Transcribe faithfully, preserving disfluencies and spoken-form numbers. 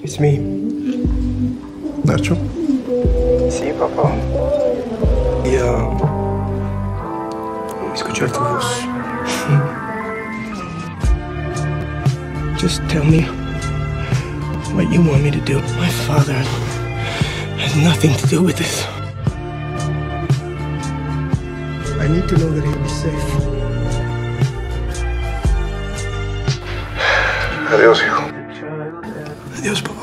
It's me. Nacho? Sí, papá. Y, uh, escuchar tu voz. Just tell me what you want me to do. My father has nothing to do with this. I need to know that he'll be safe. Adiós, hijo. Adiós, papá.